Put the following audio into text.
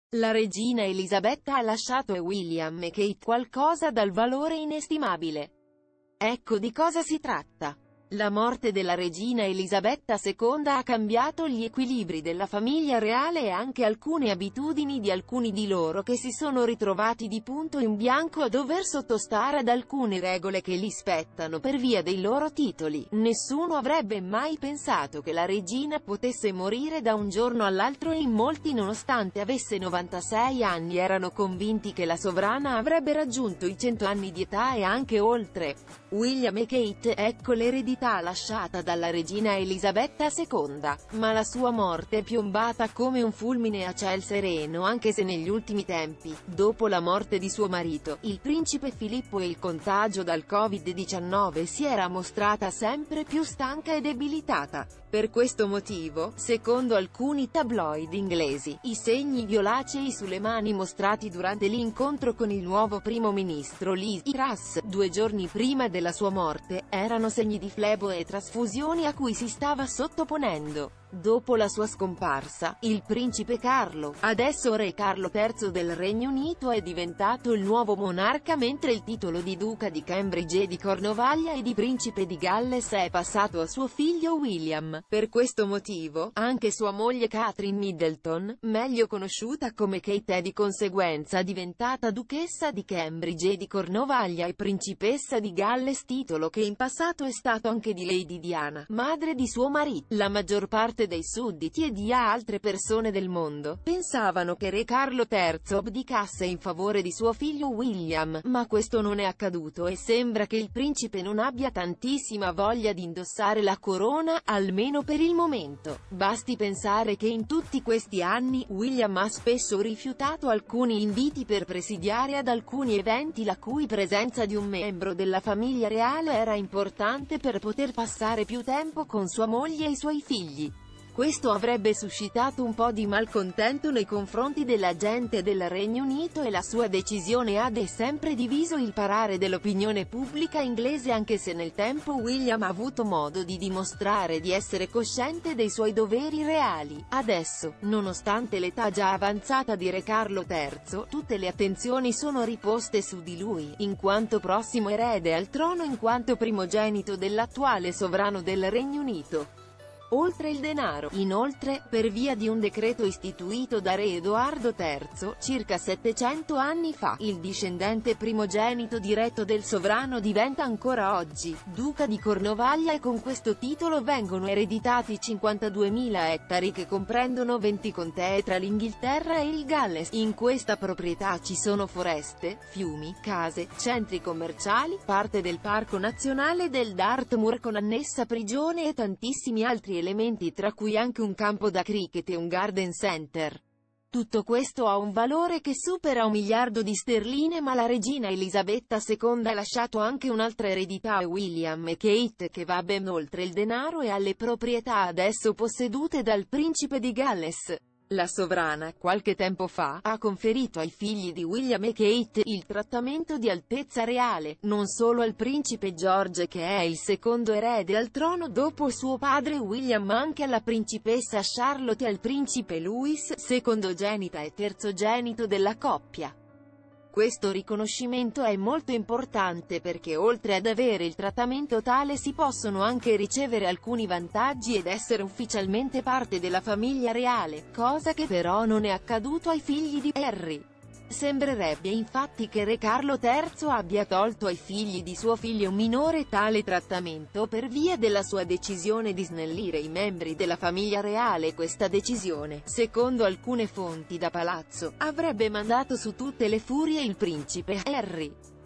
La regina Elisabetta ha lasciato a William e Kate qualcosa dal valore inestimabile. Ecco di cosa si tratta. La morte della regina Elisabetta II ha cambiato gli equilibri della famiglia reale e anche alcune abitudini di alcuni di loro che si sono ritrovati di punto in bianco a dover sottostare ad alcune regole che li spettano per via dei loro titoli. Nessuno avrebbe mai pensato che la regina potesse morire da un giorno all'altro e in molti, nonostante avesse 96 anni, erano convinti che la sovrana avrebbe raggiunto i 100 anni di età e anche oltre. William e Kate, ecco l'eredità lasciata dalla regina Elisabetta II, ma la sua morte è piombata come un fulmine a ciel sereno, anche se negli ultimi tempi, dopo la morte di suo marito, il principe Filippo e il contagio dal Covid-19, si era mostrata sempre più stanca e debilitata. Per questo motivo, secondo alcuni tabloid inglesi, i segni violacei sulle mani mostrati durante l'incontro con il nuovo primo ministro Liz Truss, 2 giorni prima della sua morte, erano segni di flebo e trasfusioni a cui si stava sottoponendo. Dopo la sua scomparsa, il principe Carlo, adesso re Carlo III del Regno Unito, è diventato il nuovo monarca, mentre il titolo di duca di Cambridge e di Cornovaglia e di principe di Galles è passato a suo figlio William. Per questo motivo, anche sua moglie Catherine Middleton, meglio conosciuta come Kate, è di conseguenza diventata duchessa di Cambridge e di Cornovaglia e principessa di Galles, titolo che in passato è stato anche di Lady Diana, madre di suo marito. La maggior parte dei sudditi e di altre persone del mondo pensavano che re Carlo III abdicasse in favore di suo figlio William, ma questo non è accaduto e sembra che il principe non abbia tantissima voglia di indossare la corona, almeno per il momento. Basti pensare che in tutti questi anni, William ha spesso rifiutato alcuni inviti per presidiare ad alcuni eventi la cui presenza di un membro della famiglia reale era importante per poter passare più tempo con sua moglie e i suoi figli. Questo avrebbe suscitato un po' di malcontento nei confronti della gente del Regno Unito e la sua decisione ha sempre diviso il parere dell'opinione pubblica inglese, anche se nel tempo William ha avuto modo di dimostrare di essere cosciente dei suoi doveri reali. Adesso, nonostante l'età già avanzata di re Carlo III, tutte le attenzioni sono riposte su di lui, in quanto prossimo erede al trono, in quanto primogenito dell'attuale sovrano del Regno Unito. Oltre il denaro, inoltre, per via di un decreto istituito da re Edoardo III, circa 700 anni fa, il discendente primogenito diretto del sovrano diventa ancora oggi duca di Cornovaglia e con questo titolo vengono ereditati 52.000 ettari che comprendono 20 contee tra l'Inghilterra e il Galles. In questa proprietà ci sono foreste, fiumi, case, centri commerciali, parte del Parco Nazionale del Dartmoor con annessa prigione e tantissimi altri elementi, tra cui anche un campo da cricket e un garden center. Tutto questo ha un valore che supera 1 miliardo di sterline, ma la regina Elisabetta II ha lasciato anche un'altra eredità a William e Kate che va ben oltre il denaro e alle proprietà adesso possedute dal principe di Galles. La sovrana, qualche tempo fa, ha conferito ai figli di William e Kate il trattamento di altezza reale, non solo al principe George che è il secondo erede al trono dopo suo padre William, ma anche alla principessa Charlotte e al principe Louis, secondogenita e terzogenito della coppia. Questo riconoscimento è molto importante perché oltre ad avere il trattamento tale si possono anche ricevere alcuni vantaggi ed essere ufficialmente parte della famiglia reale, cosa che però non è accaduto ai figli di Harry. Sembrerebbe infatti che re Carlo III abbia tolto ai figli di suo figlio minore tale trattamento per via della sua decisione di snellire i membri della famiglia reale. Questa decisione, secondo alcune fonti da palazzo, avrebbe mandato su tutte le furie il principe Harry.